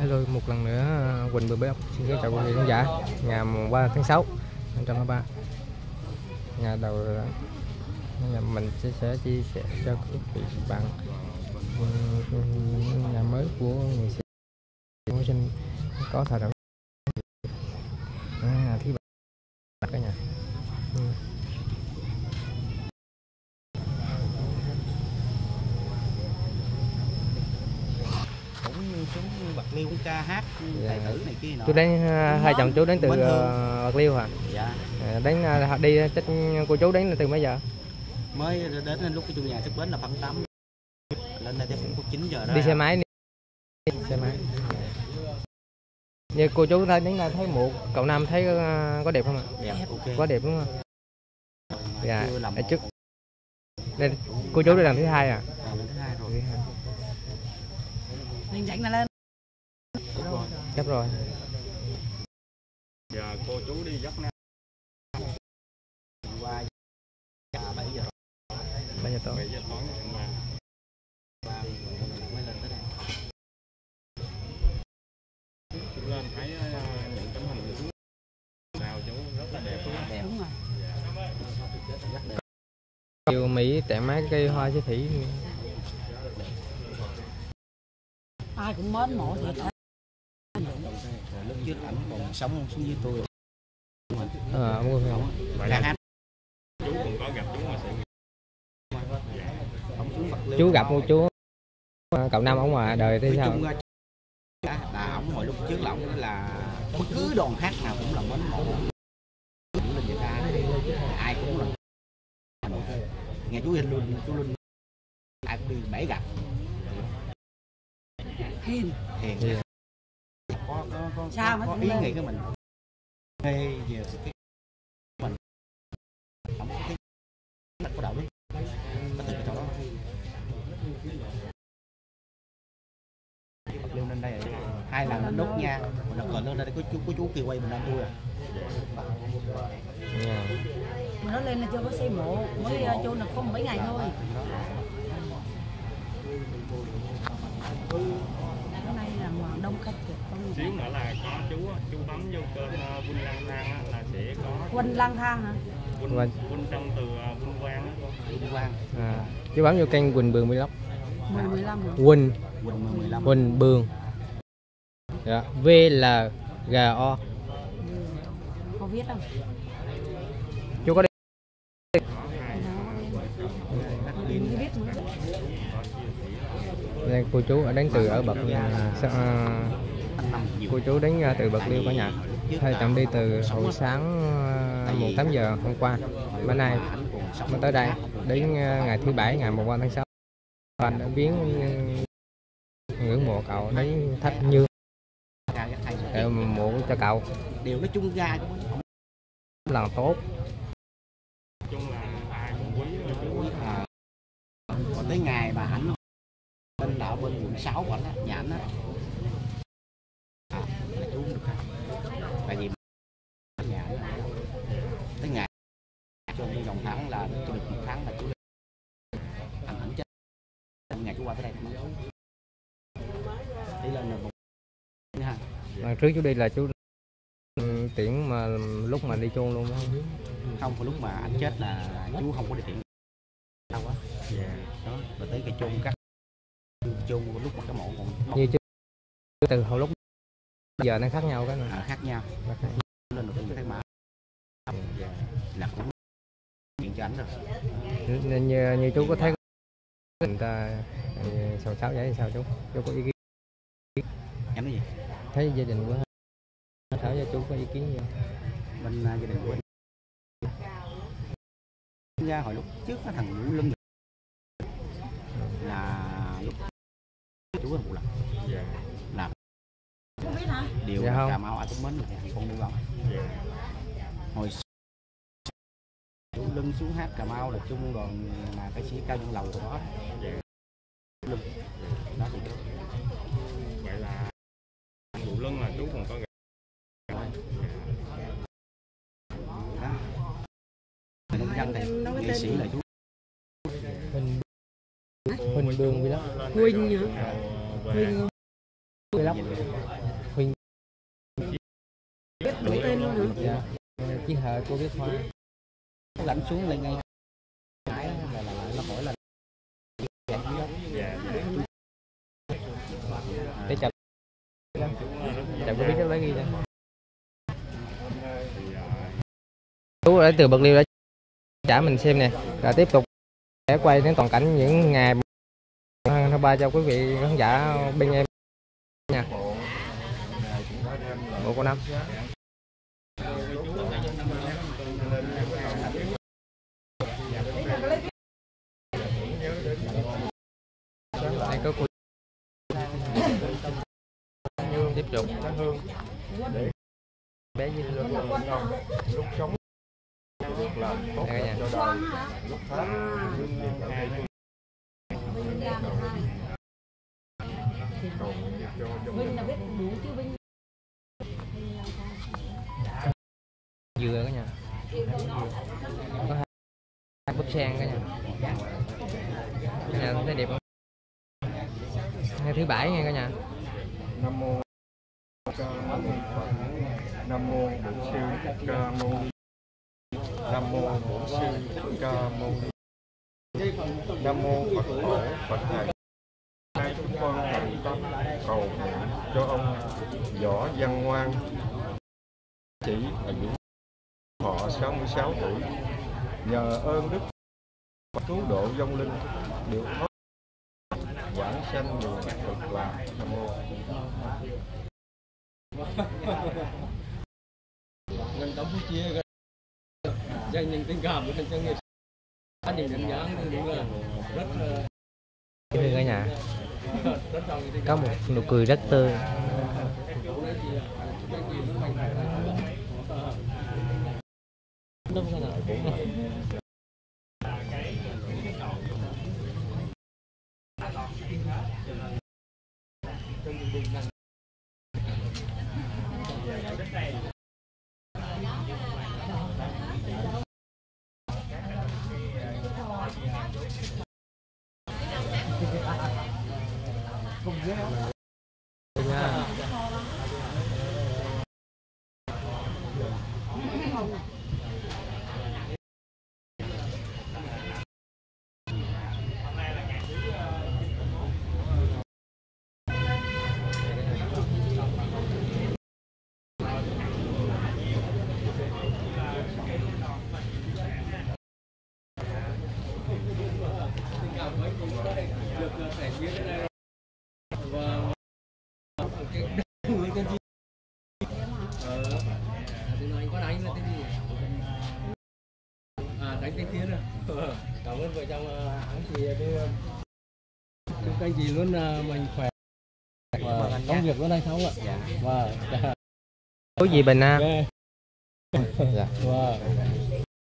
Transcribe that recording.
Hello, một lần nữa Quỳnh Bưởi Ốc xin kính chào quý vị khán giả. Ngày 3 tháng 6 2023, ngày đầu mình sẽ chia sẻ cho quý vị bạn nhà mới của người sinh có thời điểm thứ ba cả nhà. Xuống Bạc Liêu ca hát tài tử này kia nọ. Chú đến hai chồng chú đến từ Bạc Liêu hả? Dạ. Đến đi cô chú đến từ mấy giờ? Mới đến lúc cái chủ nhà xuất bến là khoảng 8 lên đây cũng 9 giờ đó. Đi xe máy. Xe máy. Như cô chú thấy đến đây thấy một cậu Nam thấy có đẹp không ạ? Đẹp, ok. Quá đẹp đúng không? Dạ. Ở trước. Đây cô chú đi làm thứ hai à? Lần thứ hai rồi. Mình rảnh là lên. Chấp rồi. Giờ cô chú đi dốc nè. Qua 7 giờ. 7 giờ tối. 7 giờ tối mới lên tới đây. Chú lên thấy những tấm hình chú nào chú rất là đẹp. Đẹp. Đúng rồi. Rất đẹp. Yêu Mỹ tại mấy cây hoa chứ thủy. Ai cũng mến mộ thiệt hả? Lúc trước ảnh còn sống xuống với tôi. Vậy là hát. Chú cũng có gặp chú ngoài sự. Chú gặp một chú cậu Nam ở ngoài đời thế sao? Là ổng hồi lúc trước là ổng là bất cứ đoàn hát nào cũng là mến mộ. Cũng là người ta ai cũng là nghe chú Linh ai cũng đi bể gặp. Hiền. Có sao có ý nghĩ của mình về cái mình không có cái của đạo đức có từ chỗ đó Bạc Liêu lên đây hai lần lên đốt nha một lần lên đây có chú kia quay mình lên tôi Mà nó lên là chưa có xây mộ, mới chôn được có 7 ngày thôi. Cái này là đông khách thiệt. Xíu nữa là có chú bấm vô kênh Vinh Lang Thang là sẽ có Quỳnh Lang Thang hả? Vinh trong từ Vinh Quang. Chú bấm vô kênh Quỳnh Bưởi Vlog. 15 Quỳnh Bưởi. Dạ, VLGO. Có biết không? Chú có đi. Đây cô chú ở đến từ ở Bạc Liêu. Cô chú đến từ Bạc Liêu cả nhà. Hai chồng đi từ hồi sáng 1-8 giờ hôm qua. Bữa nay mới tới đây đến ngày thứ bảy ngày 1 tháng 6. Anh đã viếng ngưỡng mộ cậu đến thắp nhang để mộ cho cậu. Điều nói chung ra Làm tốt. Chung là ai cũng quý chú. Còn tới ngày mà ảnh bên đạo bên quận 6 của ảnh á, nhà ảnh á là chú được tại vì nhà ảnh tới ngày trong đi vòng tháng là được 1 tháng là chú ảnh chết ngày chú qua tới đây đi lên là Trước chú đi là chú tiễn mà lúc mà đi chôn luôn đó. Không, lúc mà anh chết là chú không có đi tiễn đâu quá. Đó, rồi tới cái chôn cắt chôn lúc mà cái mộ còn như chú từ hồi lúc giờ nó khác nhau cái này. Khác nhau. Lên được cái mã là cũng chuyện cho ảnh rồi. Nên như chú có thấy người ta sầu sáo vậy sao chú có ý kiến? Em nói gì? Thấy gia đình của Thảo và chú có ý kiến gì? Bên gia đình của anh ra hồi lúc trước cái thằng Vũ Lân là lúc chú là một lần làm điều Cà Mau ai cũng mến thì con đi vào hồi chú Lân xuống hát Cà Mau là chung đoàn mà ca sĩ Cao Nhân Lầu của đó đó thì Vậy là Vũ Lân là chú còn có nông dân này nghệ sĩ là chú Huỳnh Bưởi Vlog. Huỳnh hả? Huỳnh lóc Huynh Đủ tên luôn hả? dạ. Chí Hợi cô biết Hoa Lãnh xuống lên ngay cái là nó hỏi là để chậm chậm có biết cái lấy ghi đây chú đã từ Bạc Liêu đã trả mình xem nè, rồi tiếp tục sẽ quay đến toàn cảnh những ngày tháng 3 cho quý vị khán giả bên em nha. Bộ cô Năm đây có cô tiếp tục bé Dinh luôn lúc sống làm tốt đây cho đời lúc khác Vinh là biết đủ chứ Vinh. dừa cả nhà, có hai búp sen cả nhà, thấy đẹp không? Ngày thứ bảy nha cả nhà. Nam mô Ca Mâu Ni Phật. Nam mô Bổn Sư Thích Ca Mâu Ni. Nam mô Bổn Sư Thích Ca Mâu Ni. Nam mô Phật Tổ Phật Thầy. Hai chúng con thành tâm cầu nguyện cho ông Võ Văn Ngoan chỉ ở những họ 66 tuổi, nhờ ơn đức cứu độ vong linh được thoát quảng sanh đường cực lạc. Nam mô ngân tống phú chia danh nhân tình cảm của thành chân nghiệp những đánh giá đúng là rất Thưa cả nhà, có một nụ cười rất tươi. đánh tiếng tiếng rồi. Cảm ơn vợ chồng anh chị chúc anh chị luôn mình khỏe và công việc luôn anh sống ạ. Và Có gì Bình An. dạ.